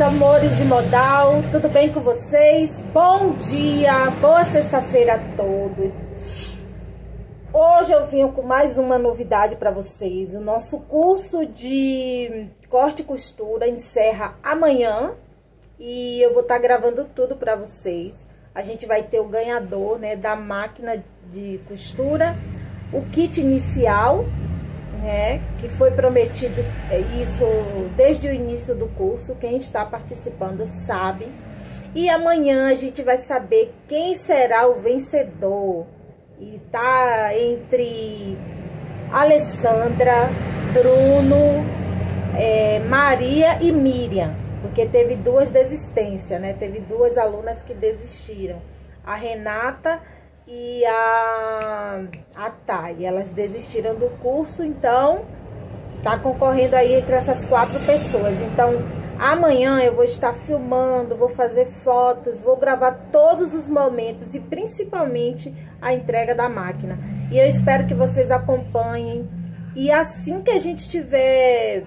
amores de modal, tudo bem com vocês? Bom dia, boa sexta-feira a todos. Hoje eu vim com mais uma novidade para vocês. O nosso curso de corte e costura encerra amanhã e eu vou estar gravando tudo para vocês. A gente vai ter o ganhador, né, da máquina de costura, o kit inicial, né, que foi prometido isso desde o início do curso. Quem está participando sabe. E amanhã a gente vai saber quem será o vencedor. E tá entre Alessandra, Bruno, Maria e Miriam, porque teve duas desistências, né? Teve duas alunas que desistiram, a Renata e a Thay. Elas desistiram do curso, então tá concorrendo aí entre essas 4 pessoas. Então amanhã eu vou estar filmando, vou fazer fotos, vou gravar todos os momentos e principalmente a entrega da máquina. E eu espero que vocês acompanhem. E assim que a gente tiver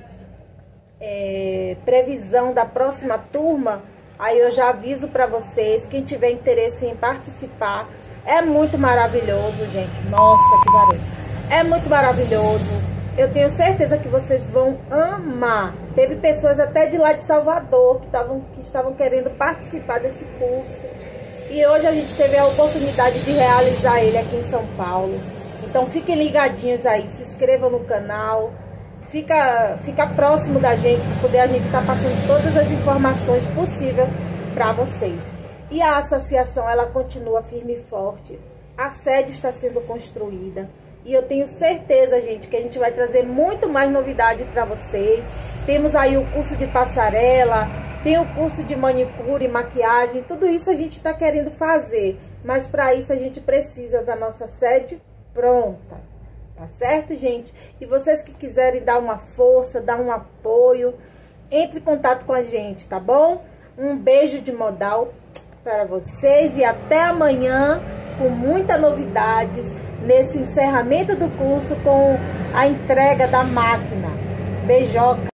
previsão da próxima turma, aí eu já aviso para vocês. Quem tiver interesse em participar, é muito maravilhoso, gente. Nossa, que barulho! É muito maravilhoso. Eu tenho certeza que vocês vão amar. Teve pessoas até de lá de Salvador que estavam querendo participar desse curso. E hoje a gente teve a oportunidade de realizar ele aqui em São Paulo. Então fiquem ligadinhos aí, se inscrevam no canal. Fica próximo da gente, para poder a gente estar passando todas as informações possíveis para vocês. E a associação, ela continua firme e forte. A sede está sendo construída. E eu tenho certeza, gente, que a gente vai trazer muito mais novidade para vocês. Temos aí o curso de passarela, tem o curso de manicure e maquiagem. Tudo isso a gente está querendo fazer. Mas para isso a gente precisa da nossa sede pronta. Tá certo, gente? E vocês que quiserem dar uma força, dar um apoio, entre em contato com a gente, tá bom? Um beijo de modal para vocês e até amanhã com muitas novidades nesse encerramento do curso com a entrega da máquina. Beijoca!